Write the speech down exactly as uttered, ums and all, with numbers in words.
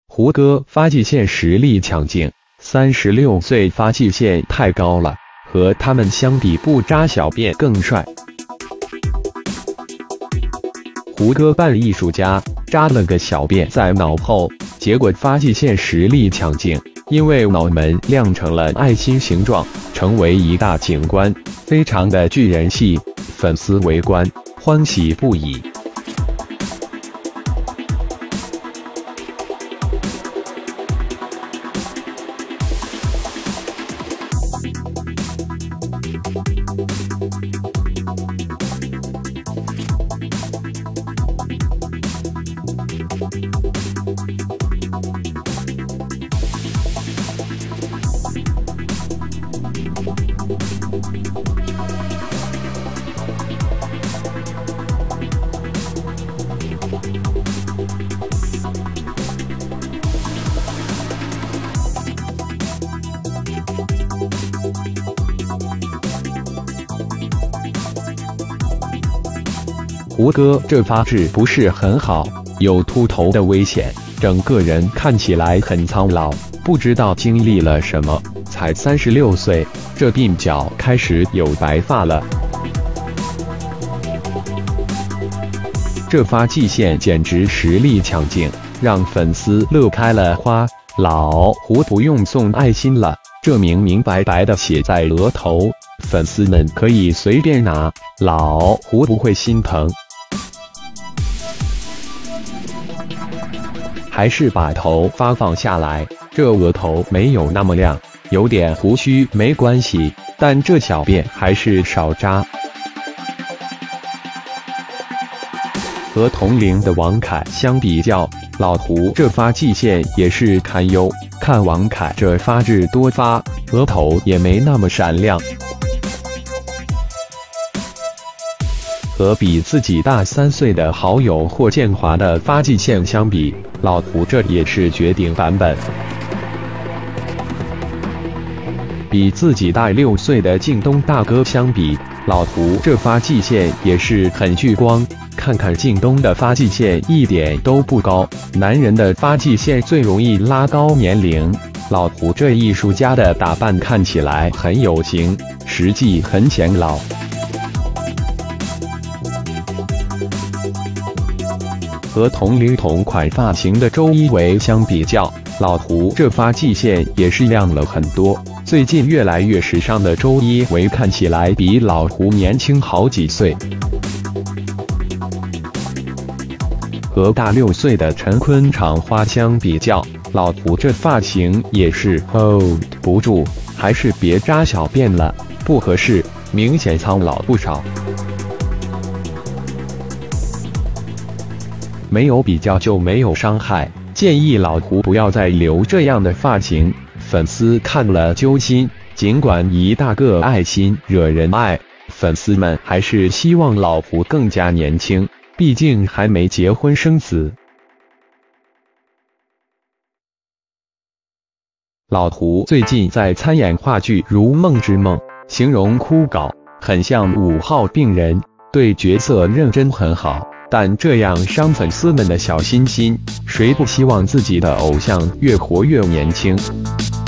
胡歌发际线实力强劲，三十六岁发际线太高了，和他们相比不扎小便更帅。胡歌扮艺术家，扎了个小便在脑后，结果发际线实力强劲，因为脑门亮成了爱心形状，成为一大景观，非常的具人气，粉丝围观，欢喜不已。胡歌这发质不是很好，有秃头的危险，整个人看起来很苍老，不知道经历了什么，才三十六岁，这鬓角开始有白发了。这发际线简直实力强劲，让粉丝乐开了花。老胡不用送爱心了，这明明白白的写在额头，粉丝们可以随便拿，老胡不会心疼。还是把头发放下来，这额头没有那么亮，有点胡须没关系，但这小便还是少扎。和同龄的王凯相比较，老胡这发际线也是堪忧。看王凯这发质多发，额头也没那么闪亮。和比自己大三岁的好友霍建华的发际线相比，老胡这也是绝顶版本。比自己大六岁的靳东大哥相比，老胡这发际线也是很聚光。看看靳东的发际线一点都不高，男人的发际线最容易拉高年龄。老胡这艺术家的打扮看起来很有型，实际很显老。和同龄同款发型的周一围相比较，老胡这发际线也是亮了很多。最近越来越时尚的周一围看起来比老胡年轻好几岁。和大六岁的陈坤厂花相比较，老胡这发型也是 hold 不住，还是别扎小辫了，不合适，明显苍老不少。没有比较就没有伤害，建议老胡不要再留这样的发型，粉丝看了揪心。尽管一大个爱心惹人爱，粉丝们还是希望老胡更加年轻，毕竟还没结婚生子。老胡最近在参演话剧《如梦之梦》，形容枯槁，很像五号病人，对角色认真很好。但这样伤粉丝们的小心心，谁不希望自己的偶像越活越年轻？